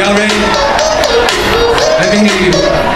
Y'all ready? Let me hear you.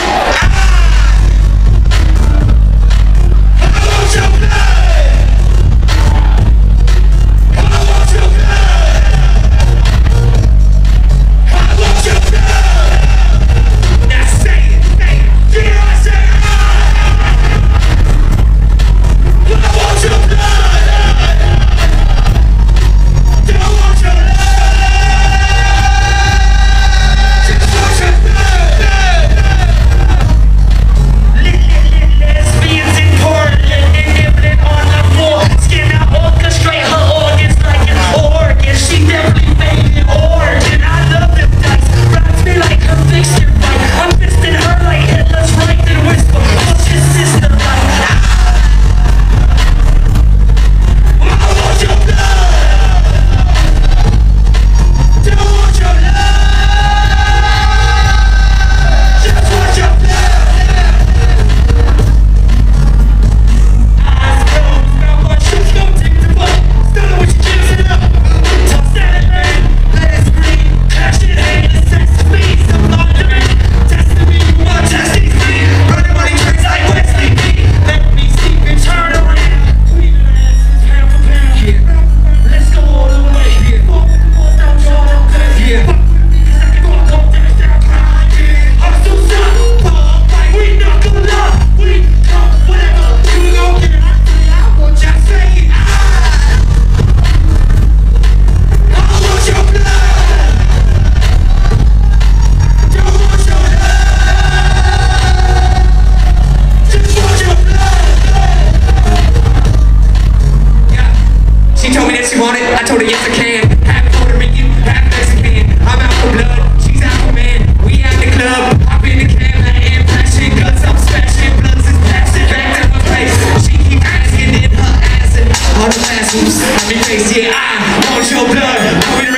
I told her yes I can. Half Puerto Rican, half Mexican. I'm out for blood, she's out for man. We out the club, hop in the cab, like passion, guts I'm smashing, bloods is passing back to her place. She keep asking in her ass and all the fast moves. I be face, yeah, I want your blood.